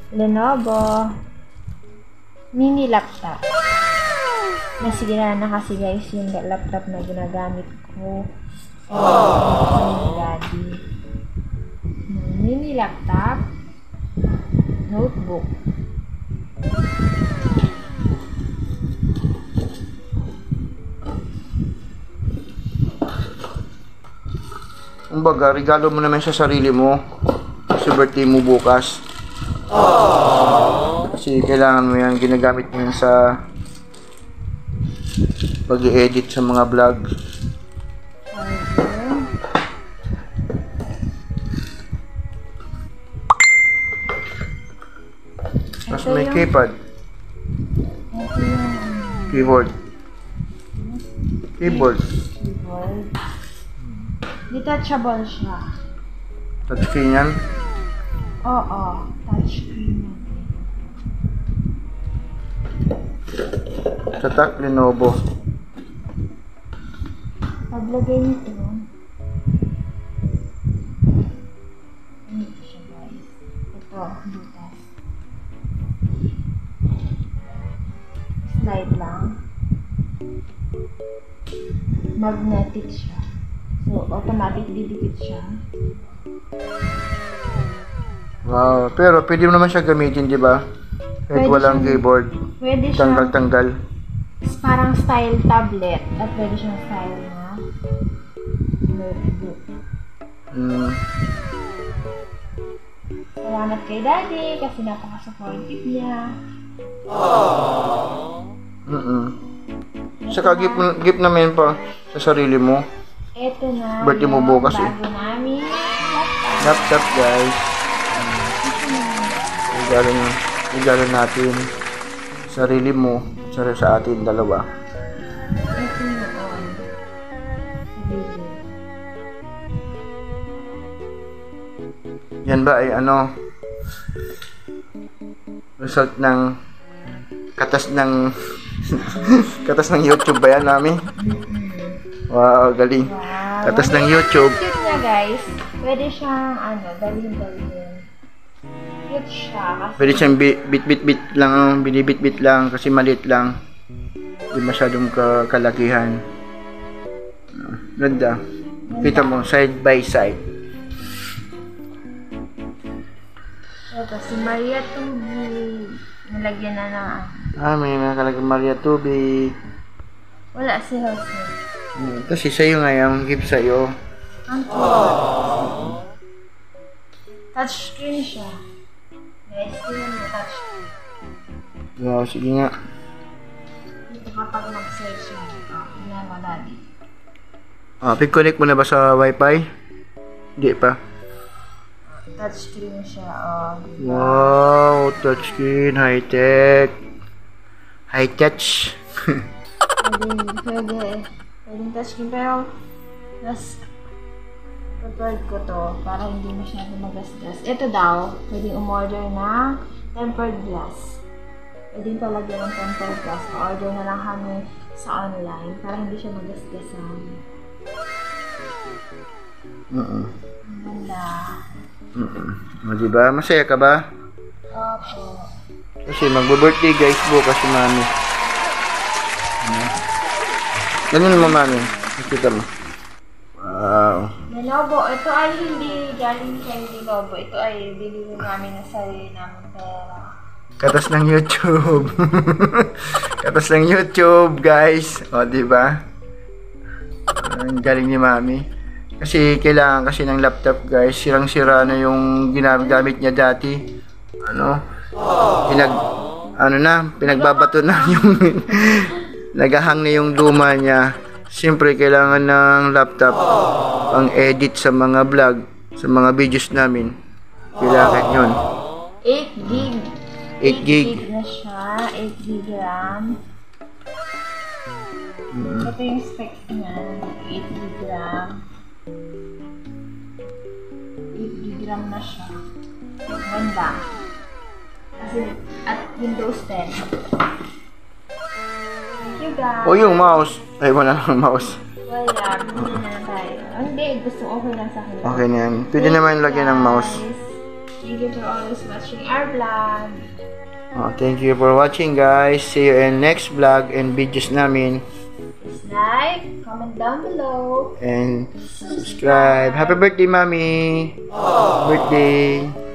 Lenovo mini laptop. Nasigila na kasi guys yung laptop na ginagamit ko. Ni Daddy. Mini laptop, notebook. Kumbaga, regalo mo naman sa sarili mo sa birthday mo bukas. Kasi kailangan mo yan, ginagamit mo yan sa pag-i-edit sa mga vlog. Tapos may keypad. Keyboard. Detachable siya. Touchscreen yan? Oo, touchscreen. Tatak Lenovo. Paglagay nito, ito siya guys. Ito, butas. Slide lang. Magnetic siya. So, automatic didikit siya. Wow, pero pwede mo naman siya gamitin, di ba? Kahit Pwede walang siyang- keyboard. Pwede siyang Tanggal-tanggal. parang style tablet at pwede siyang style na notebook. Salamat kay Daddy kasi napaka-supportive niya. Saka gift naman pa sa sarili mo. Ito na Birthday mo bukas bago namin Laptop guys. Regalo natin. Sarili mo. Sa atin dalawa. Ito noon. Yan ba ay ano? Result ng katas ng katas ng YouTube ba yan namin? Wow, galing. Wow. Katas ng YouTube. Cute niya guys. Pwede siyang dalhin. Cute siya. Kasi Pwede siyang bit lang, binibit lang kasi maliit lang. Hindi masyadong kalakihan. Ganda. Kita mo, side by side. ito, si Maria Tubig. Nalagyan na May nakalagay Maria Tubig. wala si Jose. Kasi sa'yo nga yung gift sa'yo. Ang cute. Touchscreen siya. Guys, tingnan mo touchscreen. Wow, sige nga. Dito kapag mag-search siya. Tingnan mo, Daddy. Pig-connect mo na ba sa Wi-Fi? Hindi pa. Touchscreen siya. Wow, touchscreen, high-tech. High-touch. Pwede touchscreen pero mas prepared ko to para hindi masyado magasgas. Ito daw, pwedeng umorder na tempered glass. Pwedeng palagyan ng tempered glass. Pa-order na lang kami sa online para hindi siya magasgasan. Ang ganda. O, diba? Masaya ka ba? Opo. Kasi magbo-birthday guys bukas si Mami. Ganun mo, Mami. Nakita mo. Wow. Lenovo, ito ay hindi galing kay Lenovo. Ito ay binili namin na sarili namin pera. Katas ng YouTube. Katas ng YouTube, guys. O, diba? Ang galing ni Mami. Kasi kailangan kasi ng laptop, guys. Sirang-sira na yung ginagamit niya dati. Pinagbabato na yung nagahang na yung luma niya. Siyempre, kailangan ng laptop pang edit sa mga vlog, sa mga videos namin. Kailangan yun. 8 gig. 8 gig. Na siya. 8 gig RAM. Ito yung specs niya. 8 gig RAM. 8 gig RAM na siya. Ganda. Kasi at Windows 10. Thank you guys. O yung mouse. Ay, wala nang mouse. Wala. Bili na lang tayo. Hindi. Gusto okay lang sa akin. Okay na yan. Pwede naman lagyan ng mouse. Guys. Thank you for always watching our vlog. Thank you for watching, guys. See you in next vlog and videos namin. Please like, comment down below, And subscribe. Happy birthday, Mommy. Birthday.